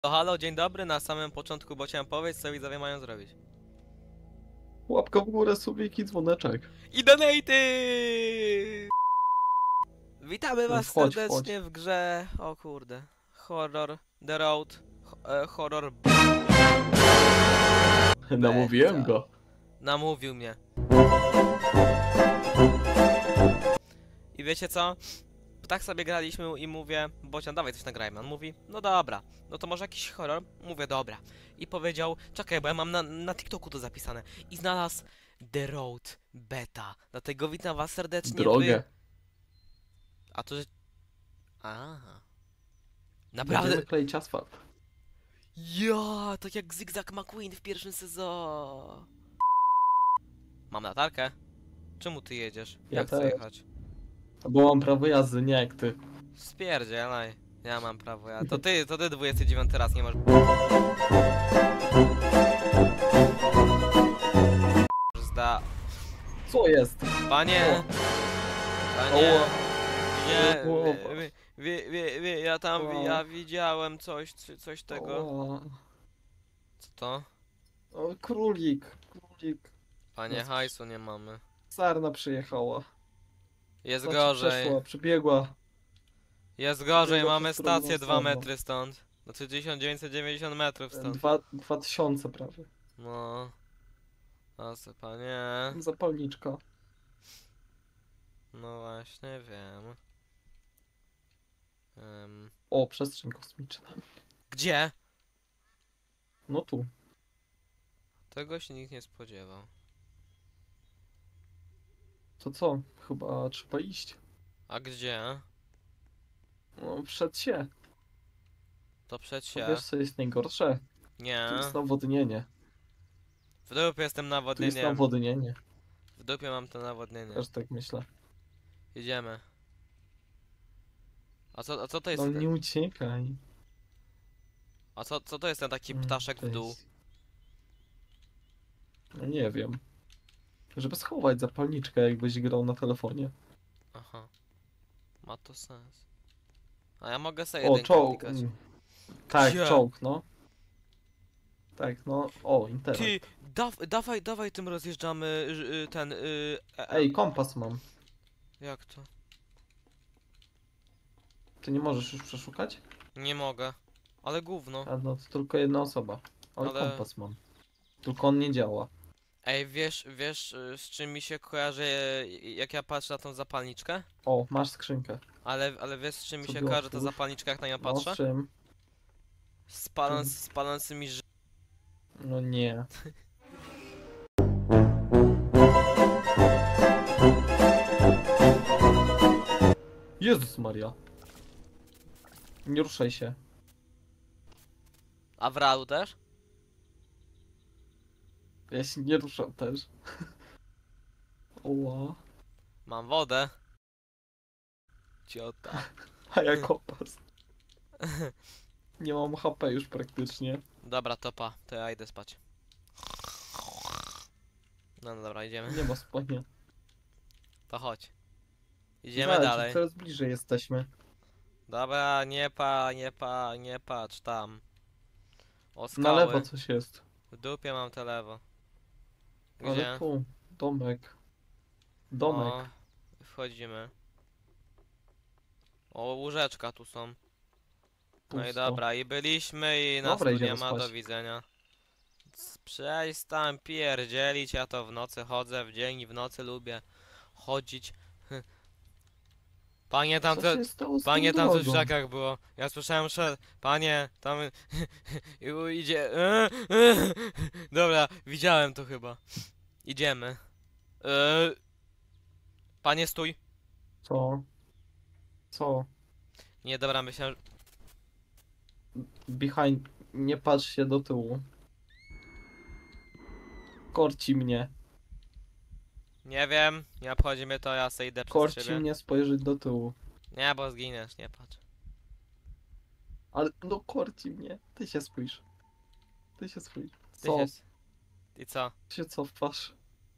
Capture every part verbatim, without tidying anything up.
To halo, dzień dobry, na samym początku, bo chciałem powiedzieć, co widzowie mają zrobić. Łapka w górę, subiki, dzwoneczek. I donaty! Witamy was Wchodź, serdecznie wchodź. w grze, o kurde, Horror The Road, ho, e, Horror Namówiłem Beta. go. Namówił mnie. I wiecie co? Tak sobie graliśmy i mówię, Bocian, dawaj coś nagrajmy. On mówi, no dobra, no to może jakiś horror? Mówię, dobra. I powiedział, czekaj, bo ja mam na, na TikToku to zapisane. I znalazł The Road Beta. Dlatego witam was serdecznie. Drogę. Wy... A to, że... Aha. Naprawdę? Będziemy kleić asfalt. Ja, tak jak Zigzag McQueen w pierwszym sezonie. Mam latarkę. Czemu ty jedziesz? Ja Jak chcę też. jechać? Bo mam prawo jazdy, nie jak ty. Spierdzielaj. Ja mam prawo, ja. To ty, to ty dwudziesty dziewiąty raz nie masz. Zda... Co jest? Panie! Panie! Oła. Nie, Oła. wie, wie, wie, wie, ja tam, Oła. ja widziałem coś, coś- coś tego. O, Co to? o, królik, królik. Panie, Jest- hajsu nie mamy. Sarna przyjechała. Jest Znaczy, gorzej. Przeszła, przybiegła. Jest gorzej, Przebiegła mamy przez drugą stację dwa stronę. metry stąd. Znaczy tysiąc dziewięćset dziewięćdziesiąt metrów stąd. Dwa, dwa tysiące prawie. No. A co, panie? Zapalniczka. No właśnie, wiem. Em, O, przestrzeń kosmiczna. Gdzie? No tu. Tego się nikt nie spodziewał. To co? Chyba trzeba iść. A gdzie? No, przed się. To przed To się. wiesz, co jest najgorsze? Nie. Tu jest nawodnienie. W dupie jestem Tu jest nawodnieniem. nawodnienie. W dupie mam to nawodnienie. Też tak myślę. Idziemy. A co, a co to jest? No ten- nie uciekaj. A co, co to jest ten taki Mm, ptaszek to w dół? jest- No nie wiem. Żeby schować zapalniczkę, jakbyś grał na telefonie. Aha. Ma to sens. A ja mogę sobie O, jedynkę czołg. klikać. mm. Tak, Gdzie? czołg, no. Tak, no. O, internet. Ty, daw, dawaj, dawaj tym rozjeżdżamy y, y, ten... Y, e, e, Ej, kompas mam. Jak to? Ty nie możesz już przeszukać? Nie mogę. Ale gówno. A no, to tylko jedna osoba. Ale, Ale- kompas mam. Tylko on nie działa. Ej, wiesz, wiesz y, z czym mi się kojarzy, y, jak ja patrzę na tą zapalniczkę? O, masz skrzynkę. Ale, ale wiesz z czym mi Co się było kojarzy ta otwórz? zapalniczka, jak na nią No, patrzę? z czym? Z, paląc, czym? z palącymi ż... No nie. Jezus Maria. Nie ruszaj się. A w realu też? Ja się nie ruszam też. Oła. Mam wodę. Ciota. A ja kompas. Nie mam H P już praktycznie. Dobra, topa, to ja idę spać. No, no dobra, idziemy. Nie ma spania. To chodź. Idziemy Zobacz, dalej. coraz bliżej jesteśmy. Dobra, nie pa, nie pa, nie patrz tam. O Na skały. lewo coś jest. W dupie mam te lewo. Ale Gdzie? tu. Domek. Domek. O, wchodzimy. O, łóżeczka tu są. No i Pusto. dobra, i byliśmy i nas Dobra, tu nie idziemy ma, spać. do widzenia. Przestań pierdzielić, ja to w nocy chodzę, w dzień i w nocy lubię chodzić. Panie tam, Co te, się stało z panie tą tam coś w drogą? żakach było. Ja słyszałem, że panie tam i- idzie. Dobra, widziałem to chyba. Idziemy. E, Panie stój. Co? Co? Nie, dobra, myślałem, że... Behind. Nie patrz się do tyłu. Korci mnie. Nie wiem, nie obchodzi mnie to, ja se idę przez Korci siebie. mnie spojrzeć do tyłu. Nie, bo zginiesz, nie patrz. Ale no korci mnie. Ty się spójrz. Ty się spójrz. Ty Co? się... I co? Ty się cofasz.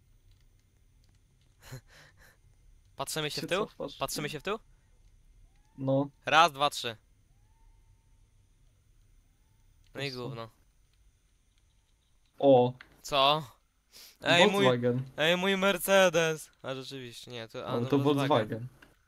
Patrzymy się Się w tył? cofasz. Patrzymy się w tył? No. Raz, dwa, trzy. No i prostu. gówno. O, Co? Ej, mój, Volkswagen. ej, mój Mercedes! A rzeczywiście, nie, to, a, Ale no to Volkswagen.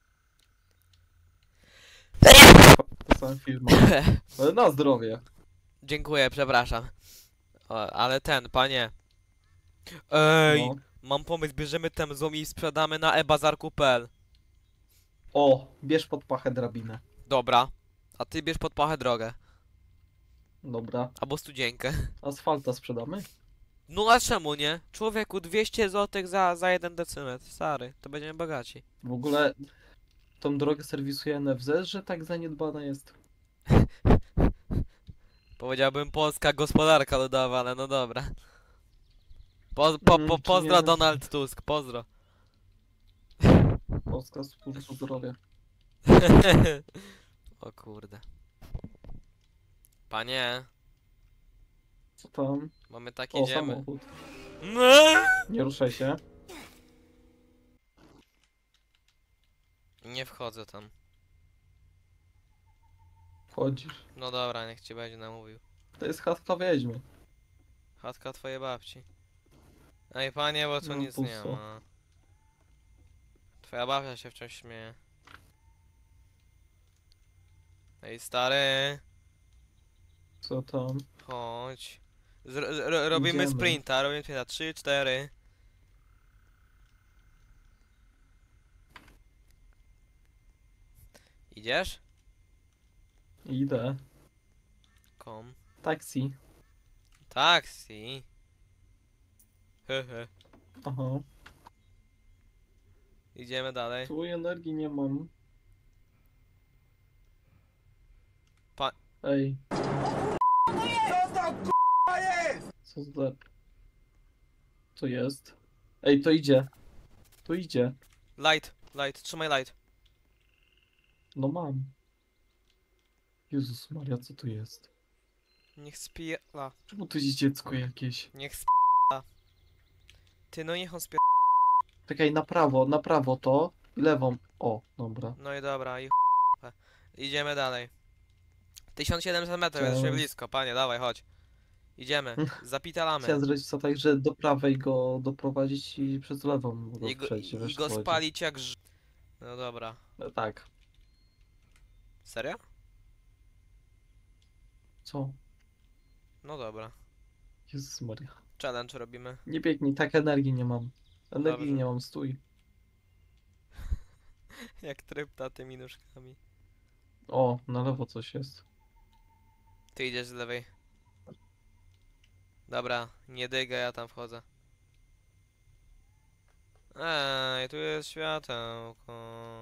Volkswagen. To sama firma. Ale na zdrowie. Dziękuję, przepraszam. O, ale ten, panie. Ej, No. mam pomysł, bierzemy ten zoom i sprzedamy na ebazarku kropka p l. O, bierz pod pachę drabinę. Dobra. A ty bierz pod pachę drogę. Dobra. Albo studzienkę. Asfalta sprzedamy? No a czemu nie? Człowieku, dwieście złotych za, za jeden decymetr. Stary, to będziemy bogaci. W ogóle tą drogę serwisuje N F Z, że tak zaniedbana jest. Powiedziałbym polska gospodarka ludowa, ale no dobra. Po, po, Mm, po, czy pozdro nie- Donald Tusk, pozdro. Polska służba zdrowia. O kurde. Panie, Co tam? bo my tak O, idziemy. samochód. No! Nie ruszaj się. Nie wchodzę tam. Wchodzisz. No dobra, niech ci będzie namówił. To jest chatka wiedźmy. Chatka twojej babci. Ej panie, bo tu No, nic nie pusto. ma. Twoja babcia się wciąż śmieje. Ej stary, Co tam? chodź. Zro ro robimy Idziemy. sprinta, robimy sprinta. trzy, cztery. Idziesz? Idę. Kom. Taksi. Taksi. Hehe. Aha. Idziemy dalej. Tu energii nie mam. Pa- Ej. Co za... Co jest? Ej, to idzie. To idzie. Light, light, trzymaj light. No mam. Jezus Maria, co tu jest? Niech spie... A, Czemu tu jest dziecko jakieś? niech sp... Ty, no niech on spie... Czekaj, na prawo, na prawo to. I lewą. O, dobra. No i dobra, i ch... Idziemy dalej. tysiąc siedemset metrów, Cześć. jesteśmy blisko, panie, dawaj, chodź. Idziemy, zapitalamy. Chciałem zrobić to tak, że do prawej go doprowadzić i przez lewą go I go, przejść. i, wiesz, i go co chodzi. spalić jak ż... No dobra. No, tak. Serio? Co? No dobra. Jezus Maria. Challenge robimy. Nie biegnij, tak energii nie mam. Energii Dobrze. nie mam, stój. Jak trypta tymi nóżkami. O, na lewo coś jest. Ty idziesz z lewej. Dobra, nie dygaj, ja tam wchodzę. Ej, tu jest światełko.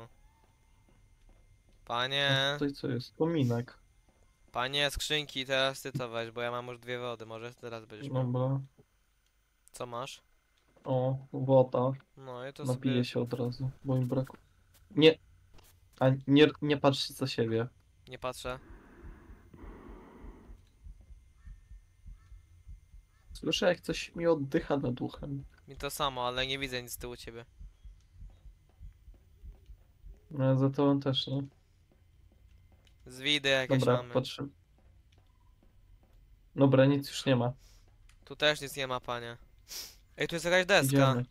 Panie, Tutaj co jest? Kominek. panie, skrzynki, teraz ty to weź, bo ja mam już dwie wody, może teraz będziesz miał. Dobra. Co masz? O, woda. No i to Napiję sobie... się od razu, bo mi brakuje. Nie. A nie, nie patrz za siebie. Nie patrzę. Słyszę jak coś mi oddycha nad uchem. Mi to samo, ale nie widzę nic z tyłu ciebie. No, za to on też, nie? Z widy jakieś Dobra, mamy. patrzę. Dobra, nic już nie ma. Tu też nic nie ma, panie. Ej, tu jest jakaś deska. Idziemy.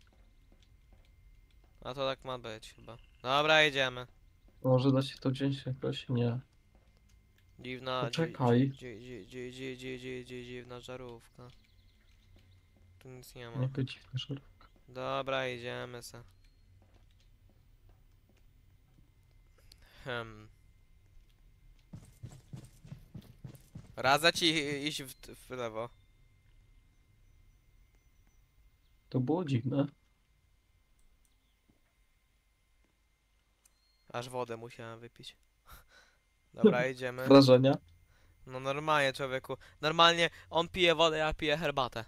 A to tak ma być chyba. Dobra, idziemy. Może da się to wziąć jakoś? Nie. Dziwna... dzi- Poczekaj. dzi- dzi- dzi- dzi- dzi- dzi- dzi- Dziwna żarówka. Tu nic nie ma. Jaka dziwna żarówka. Dobra, idziemy se. Hmm. Radza ci iść w, w lewo. To było dziwne. Aż wodę musiałem wypić. Dobra, idziemy. Wrażenia? No normalnie, człowieku. Normalnie on pije wodę, ja piję herbatę.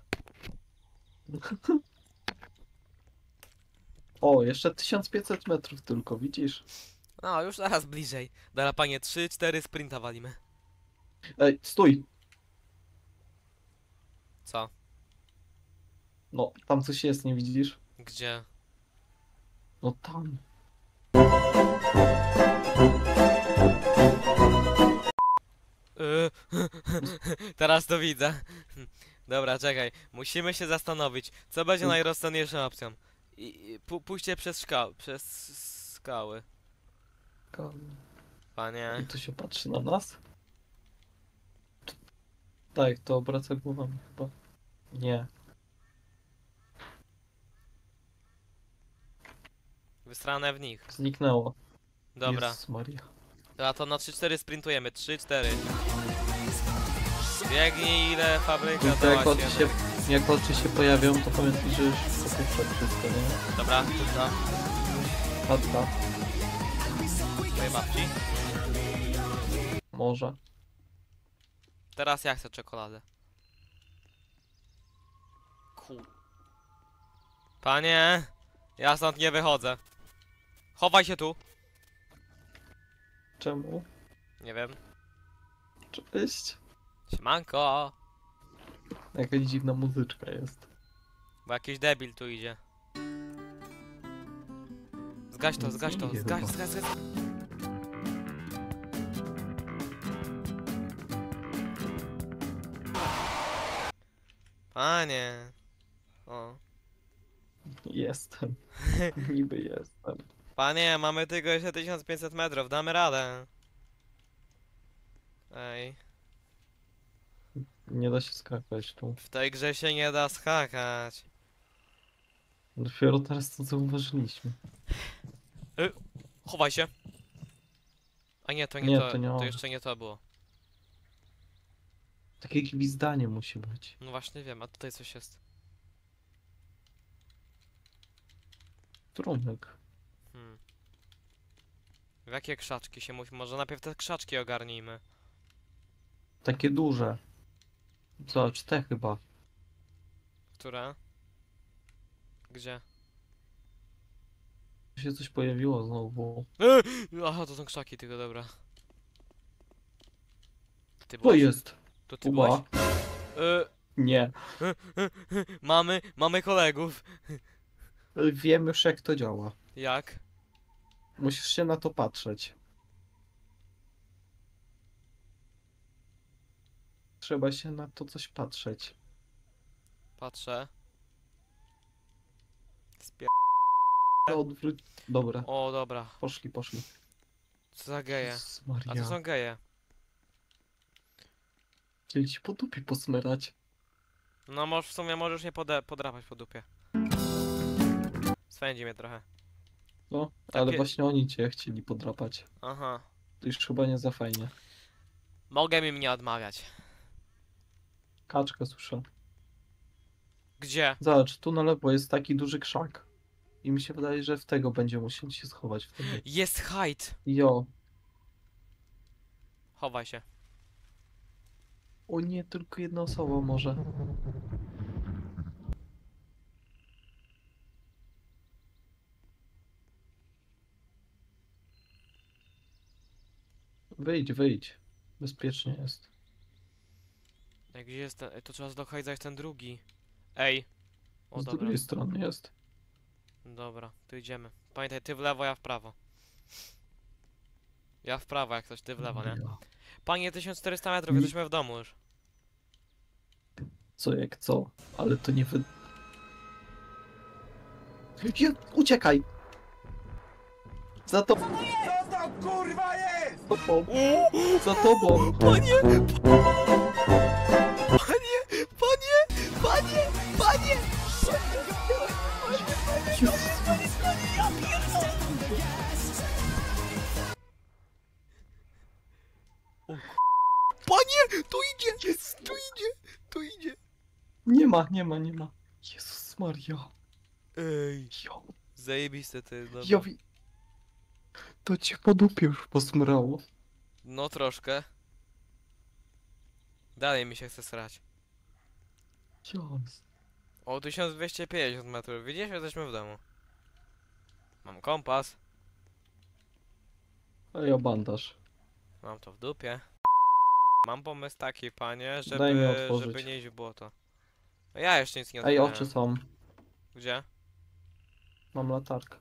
O, jeszcze tysiąc pięćset metrów tylko, widzisz? No, już zaraz bliżej. Dobra, panie, trzy cztery sprinta walimy. Ej, stój! Co? No, tam coś jest, nie widzisz? Gdzie? No tam. Y, Teraz to widzę. Dobra, czekaj. Musimy się zastanowić, co będzie najrozsądniejszą opcją. I, i pu- pójście przez szka przez skały. Panie. I to się patrzy na nas? Tak, to obraca głową chyba. Nie. Wysrane w nich. Zniknęło. Dobra. Jezus Maria. A to na trzy cztery sprintujemy. trzy cztery. Biegnij ile fabryka I to jak dała oczy się, jak oczy się pojawią, to pamiętaj, że już opuszczę wszystko, nie? Dobra, tu co? Chatka. Twojej babci. Może. Teraz ja chcę czekoladę. Kur... Panie! Ja stąd nie wychodzę. Chowaj się tu. Czemu? Nie wiem. Cześć. Siemanko. Jakaś dziwna muzyczka jest. Bo jakiś debil tu idzie. Zgaś to, Nic zgaś nie to, idzie zgaś, chyba. zgaś, zgaś. Panie. O. Jestem. Niby jestem. Panie, mamy tylko jeszcze tysiąc pięćset metrów, damy radę. Ej. Nie da się skakać tu. W tej grze się nie da skakać. Dopiero teraz to zauważyliśmy. Chowaj się. A nie, to nie, Nie, to, to nie to on. jeszcze nie to było. Takie gwizdanie musi być. No właśnie wiem, a tutaj coś jest. Strumyk. Hmm. W jakie krzaczki się musi? Może najpierw te krzaczki ogarnijmy. Takie duże. Zobacz, te chyba. Które? Gdzie? Tu się coś pojawiło znowu. Eee! Aha, to są krzaki, tylko dobra. Ty To byłeś? jest. To ty byłeś? Uła. Eee, Nie. mamy, mamy kolegów. Wiem już jak to działa. Jak? Musisz się na to patrzeć. Trzeba się na to coś patrzeć. Patrzę. Spier... Odwróć. Dobra, O, dobra. poszli, poszli. Co za geje? Jezus A Maria. to są geje. Chcieli ci po dupie posmyrać. No może w sumie możesz nie pode podrapać po dupie. Swędzi mnie trochę. No, ale Takie- właśnie oni cię chcieli podrapać. Aha. To już chyba nie za fajnie. Mogę im nie odmawiać. Kaczkę słyszę. Gdzie? Zobacz, tu na lewo jest taki duży krzak. I mi się wydaje, że w tego będzie musieli się schować wtedy. Jest hajt! Jo. Chowaj się. O nie, tylko jedna osoba może. Wyjdź, wyjdź. Bezpiecznie jest. Ej, gdzie jest ten? Ej, to trzeba zlokalizować ten drugi. Ej. O, Z dobra. drugiej strony jest. Dobra, tu idziemy. Pamiętaj, ty w lewo, ja w prawo. Ja w prawo, jak coś, ty w lewo, nie? Ja. Panie, tysiąc czterysta metrów, Nie. jesteśmy w domu już. Co jak co? Ale to nie wy... Je, uciekaj! Za tobą! Co to kurwa jest? Za tobą! Za tobą! Panie! Panie! Panie! Panie! Panie! Panie! Tu idzie! Jest. Tu idzie! Tu idzie! Nie ma, nie ma, nie ma. Jezus Maria. Ej! Jo, Zajebiste ty, dobra. jo, wi- to cię po dupie już posmrało. No troszkę. Dalej mi się chce srać. Jezus. O, tysiąc dwieście pięćdziesiąt metrów. Widzisz, jesteśmy w domu. Mam kompas. A ja bandaż. Mam to w dupie. Mam pomysł taki, panie, Daj mi żeby, otworzyć. żeby nie iść w błoto. No ja jeszcze nic nie Ej, otworzyłem. oczy są. Gdzie? Mam latarkę.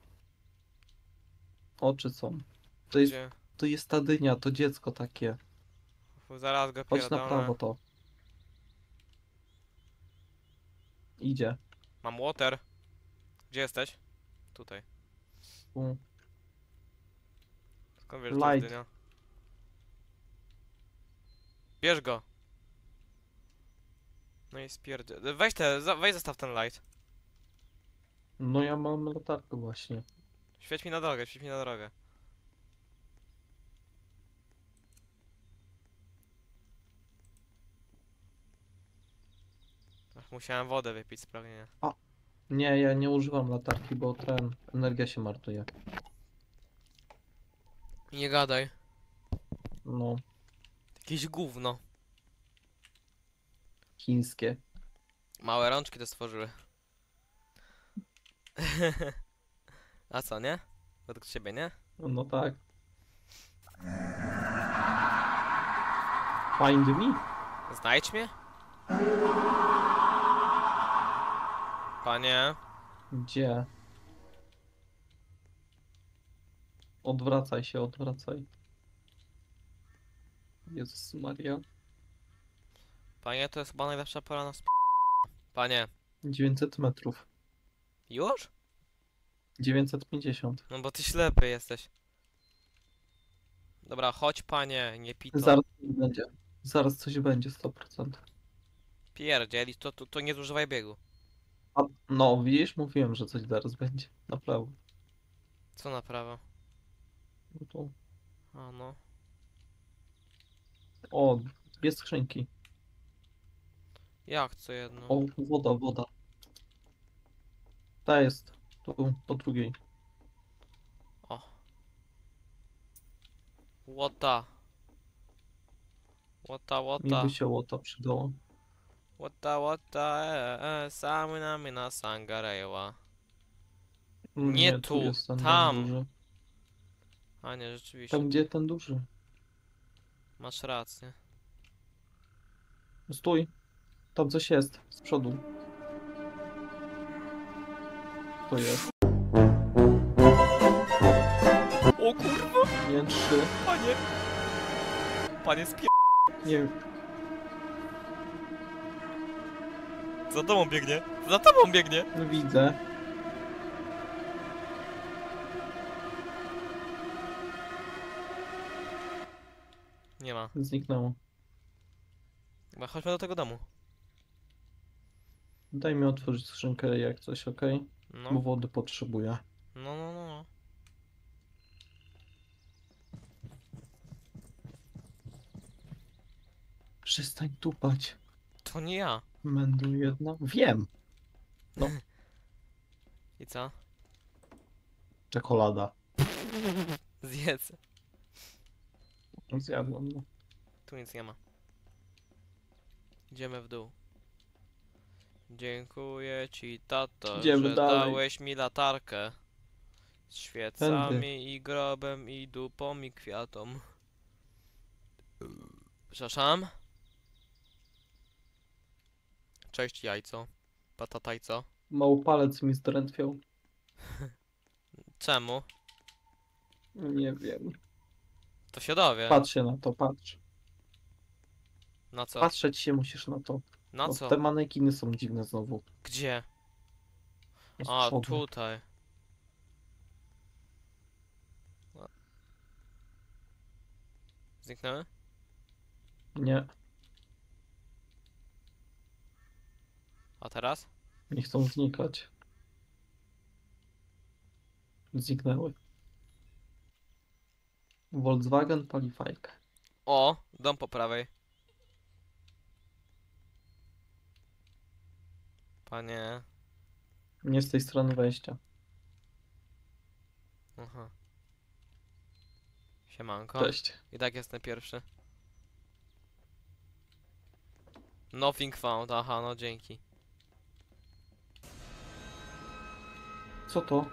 Oczy są. To jest, Gdzie? to jest ta dynia, to dziecko takie. Zaraz go Chodź na pierdolę. prawo to. Idzie. Mam water. Gdzie jesteś? Tutaj. Tu. Skąd wiesz, że to jest Light. dynia? Bierz go. No i spierdzie... Weź te, za- weź zostaw ten light. No ja mam latarkę właśnie. Świeć mi na drogę, świeć mi na drogę. Ach, musiałem wodę wypić z pragnienia. Nie, ja nie używam latarki, bo ten energia się marnuje. Nie gadaj. No, Jakieś gówno. chińskie. Małe rączki to stworzyły. A co, nie? Według ciebie, nie? No tak. Find me? Znajdź mnie? Panie. Gdzie? Odwracaj się, odwracaj. Jezus Maria. Panie, to jest chyba najlepsza pora na sp... Panie. dziewięćset metrów. Już? dziewięćset pięćdziesiąt. No bo ty ślepy jesteś. Dobra, chodź panie, nie pito. Zaraz coś będzie. Zaraz coś będzie, sto procent. Pierdzieli, to, to, to nie zużywaj biegu. A, no, widzisz? Mówiłem, że coś zaraz będzie. Naprawdę. Co na prawo? No to... A no. O, dwie skrzynki. Jak co jedno? O, woda, woda. Ta jest. Tu, po drugiej. O. Łota. Łota, Mi łota. by się łota przydało. Łota, łota, e, e, samy na mnie na sangareła. Mm, Nie tu, jest ten tam. duży. A nie, rzeczywiście. Tam gdzie ten duży. Masz rację. Stój. Tam coś jest. Z przodu. To jest. O kurwa! Nie, trzy. Panie! Panie spie... Nie, Za tobą biegnie! Za tobą biegnie! widzę. Nie ma. Zniknęło. Chyba chodźmy do tego domu. Daj mi otworzyć skrzynkę jak coś, ok? No. Bo wody potrzebuję. No, no, no, no. Przestań tupać. To nie ja. Mędu jedna. Wiem. I co? Czekolada. Zjedz. Zjadłem. No. Tu nic nie ma. Idziemy w dół. Dziękuję ci, tato, Idziemy że dalej. dałeś mi latarkę. Z świecami i grobem i dupą i kwiatom. Przepraszam. Cześć jajco. Patatajco. Mały palec mi zdrętwiał. Czemu? Nie wiem. To się dowie. Patrz się na to, patrz. Na co? Patrzeć się musisz na to. Na O, co? te manekiny są dziwne znowu. Gdzie? Z A, przodu. tutaj. A. Zniknęły? Nie, A teraz? nie chcą znikać. Zniknęły. Volkswagen pali fajkę. O, dom po prawej. Panie. Nie z tej strony wejścia. Aha. Siemanko. Cześć. I tak jestem pierwszy. Nothing found, aha, no dzięki. Co to?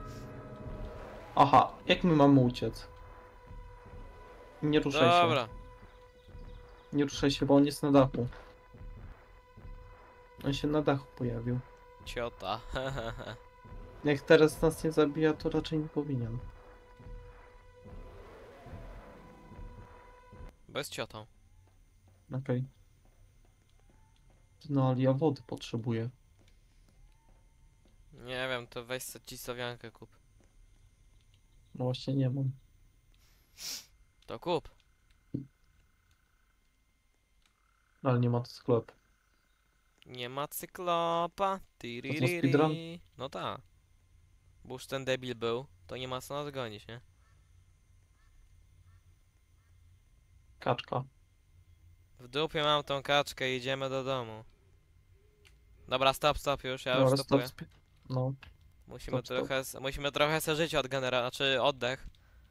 Aha, jak my mamy uciec? Nie ruszaj się. Dobra. Nie ruszaj się, bo on jest na dachu. On się na dachu pojawił. Ciota. Jak teraz nas nie zabija, to raczej nie powinien. Bez ciotą. Okej. No ale ja wody potrzebuję. Nie wiem, to weź sobie cisowiankę kup. No właśnie nie mam. To kup. Ale nie ma to sklepu. Nie ma cyklopa. To co, speedrun? Tiririri. No tak. Bo już ten debil był, to nie ma co nas gonić, nie? Kaczka. W dupie mam tą kaczkę, idziemy do domu. Dobra, stop, stop już, ja już Dobra, stop. stopuję. spi- No, Musimy stop, stop. trochę, s- musimy trochę se życie odgenerować, znaczy oddech.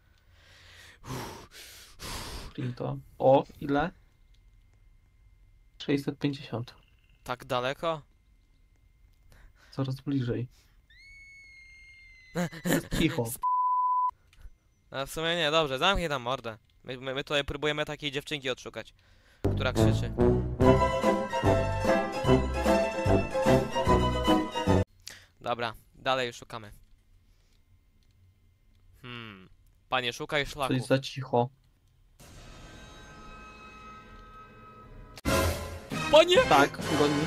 printa. O, ile? sześćset pięćdziesiąt. Tak daleko? Coraz bliżej. Cicho. A w sumie nie, dobrze, zamknij tam mordę. My, my, my tutaj próbujemy takiej dziewczynki odszukać, która krzyczy. Dobra, dalej szukamy. Hmm. Panie, szukaj szlaku. Coś za cicho. Panie! Tak, goni.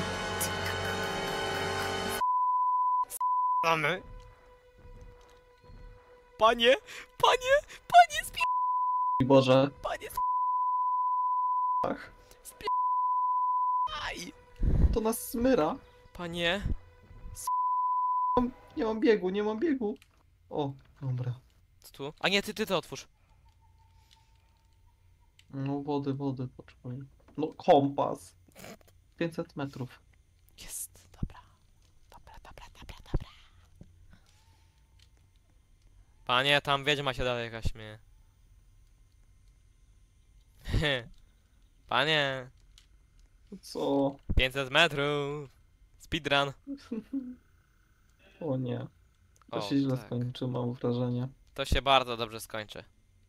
Mamy. Panie! Panie! Panie spi... Boże. Panie Ach, spiaj! to nas smyra. Panie! Nie mam biegu, nie mam biegu. O, dobra. Co tu? A nie, ty, ty to otwórz. No wody, wody potrzebuję. No kompas. pięćset metrów. Jest, dobra. Dobra, dobra, dobra, dobra. Panie, tam wiedźma się dalej jakaś śmieje. Panie, Co? pięćset metrów. Speedrun. O nie. To O, się źle tak. skończy, mam wrażenie. To się bardzo dobrze skończy.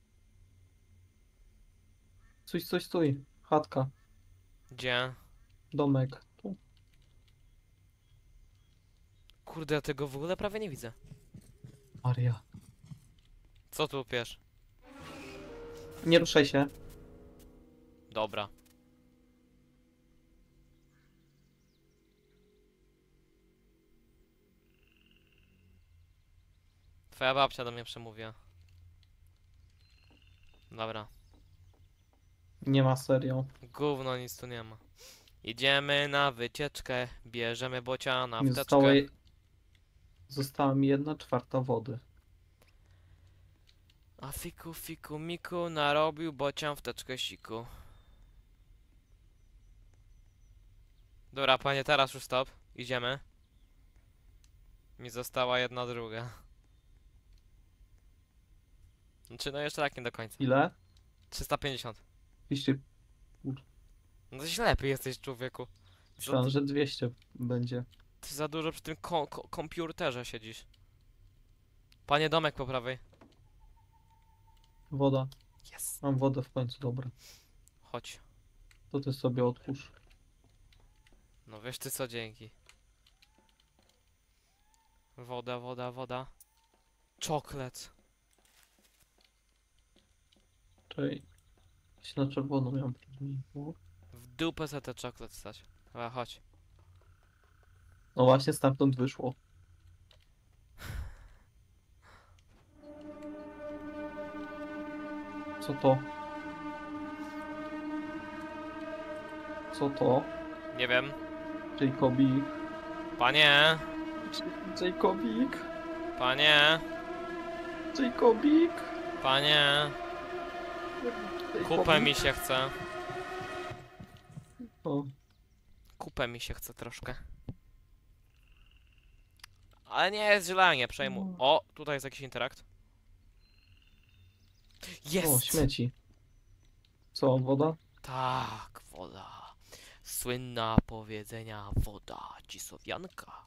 Coś, coś, stój. Chatka. Gdzie? Domek. Tu. Kurde, ja tego w ogóle prawie nie widzę. Maria. Co tu piesz? Nie ruszaj się. Dobra. Twoja babcia do mnie przemówiła. Dobra. Nie ma serio. Gówno, nic tu nie ma. Idziemy na wycieczkę, bierzemy bociana Nie w zostało teczkę. je... Została mi jedna czwarta wody. A fiku, fiku, miku, narobił bocian w teczkę siku. Dobra, panie, teraz już stop. Idziemy. Mi została jedna druga. Znaczy, no jeszcze tak nie do końca. Ile? trzysta pięćdziesiąt. dwieście. No to ślepy jesteś, człowieku. Za, Myślałem, że dwieście będzie. ty za dużo przy tym ko ko komputerze siedzisz. Panie, domek po prawej. Woda. Jest. Mam wodę w końcu, dobra. Chodź. To ty sobie otwórz. No wiesz ty co, dzięki. Woda, woda, woda. Czoklet. Czyli się na czerwono miałem wcześniej. O. W dupę se te czoklet stać. Dobra, chodź. No właśnie stamtąd wyszło. Co to? Co to? Nie wiem. Jacobik. Panie! J- Jacobik. Panie! Jacobik. Panie! Kupę Jacobik. mi się chce. O, Kupę mi się chce troszkę. Ale nie jest źle, nie przejmuj. O, tutaj jest jakiś interakt. o, Jest! śmieci. Co, woda? Tak, woda. Słynna powiedzenia woda cisowianka.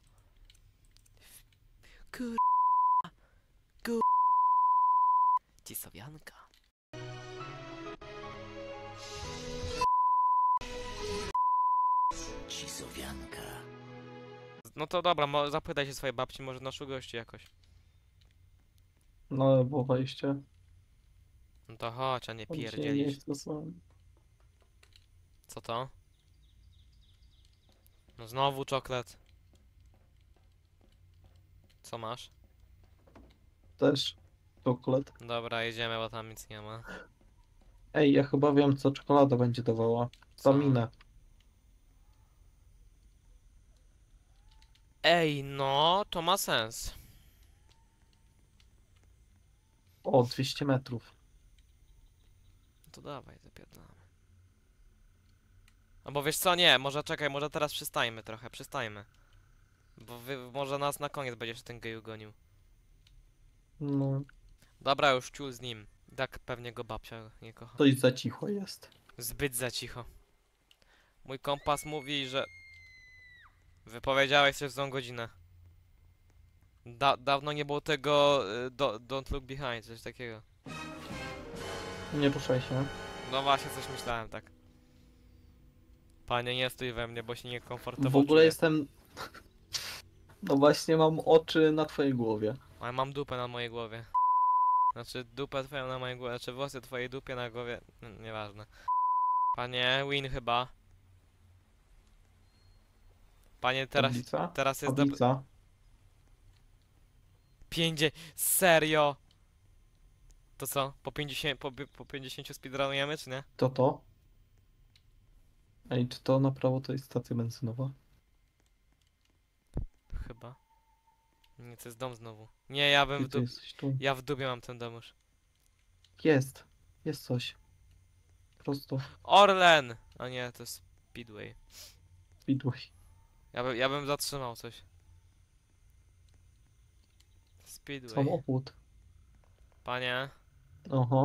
Kur... Kur... Cisowianka. Cisowianka. No to dobra, mo- zapytaj się swojej babci, może naszu gości jakoś. No, bo wejście. No to chodź, a nie On się nie pierdzielisz. chce sam. Co to? No znowu czoklet. Co masz? Też czekolad. Dobra, jedziemy, bo tam nic nie ma. Ej, ja chyba wiem, co czekolada będzie dawała. Staminę. Ej, no, to ma sens. O, dwieście metrów. To dawaj, zapierdalamy. Albo wiesz co, nie, może czekaj, może teraz przystajmy trochę, przystajmy. Bo wy, może nas na koniec będziesz ten geju gonił. No, Dobra, już ciul z nim. Tak pewnie go babcia nie kocha. coś za cicho jest. Zbyt za cicho. Mój kompas mówi, że... Wypowiedziałeś coś w złą godzinę. Da dawno nie było tego... y, Do don't look behind, coś takiego. Nie ruszaj się. No właśnie, coś myślałem, tak. Panie, nie stój we mnie, bo się niekomfortowo W ogóle czuję. jestem... No właśnie mam oczy na twojej głowie. Ale mam dupę na mojej głowie. Znaczy dupę twoją na mojej głowie, znaczy włosy twojej dupie na głowie. N nieważne. Panie, win chyba. Panie, teraz, Tablica? teraz jest do... Tablica. pięćdziesiąt... Serio? To co? Po pięćdziesięciu, po, bi- po pięćdziesięciu speedrunujemy, czy nie? To to? Ej, czy to na prawo to jest stacja benzynowa? Chyba. Nie, to jest dom znowu. Nie, ja bym Ty w tu dup... jesteś tu. Ja w dupie mam ten dom już. Jest. Jest coś. Prosto. Orlen! A nie, to jest Speedway. Speedway. Ja, by, ja bym zatrzymał coś. Speedway. Samochód. Panie? Oho.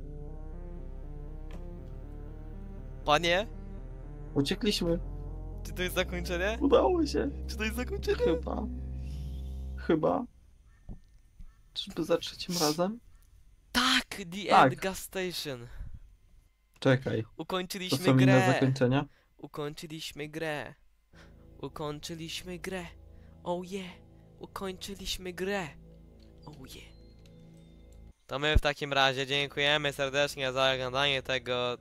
Panie? Uciekliśmy. Czy to jest zakończenie? Udało się. Czy to jest zakończenie? Chyba. Chyba. Czyżby za trzecim razem? Tak! The Tak. End Gas Station. Czekaj. To Ukończyliśmy są inne grę. zakończenia? Ukończyliśmy grę. Ukończyliśmy grę. Oh yeah. Ukończyliśmy grę. Oh yeah. To my w takim razie dziękujemy serdecznie za oglądanie tego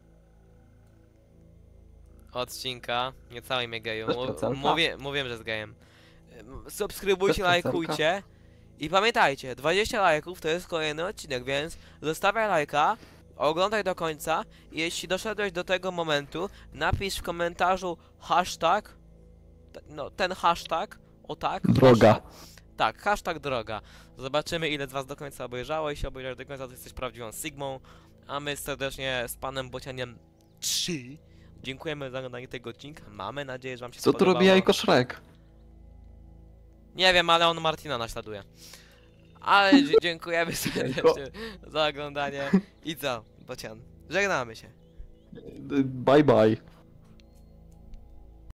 odcinka. Nie cały mnie geju. Też Mu- precelka? Mówię, mówię, że z gejem. Ym, Subskrybujcie, Też precelka? lajkujcie. I pamiętajcie, dwadzieścia lajków to jest kolejny odcinek, więc zostawiaj lajka, oglądaj do końca i jeśli doszedłeś do tego momentu, napisz w komentarzu hashtag, t- no ten hashtag, o tak. Droga. Hashtag, tak, hashtag droga. Zobaczymy ile z was do końca obejrzało, jeśli obejrzałeś do końca to jesteś prawdziwą Sigmą, a my serdecznie z panem Bocianiem trzy dziękujemy za oglądanie tego odcinka, mamy nadzieję, że wam się Co tu spodobało. robi jajko Shrek? Nie wiem, ale on Martina naśladuje. Ale dzie- dziękujemy serdecznie za oglądanie. I co, Bocian? Żegnamy się. Bye bye.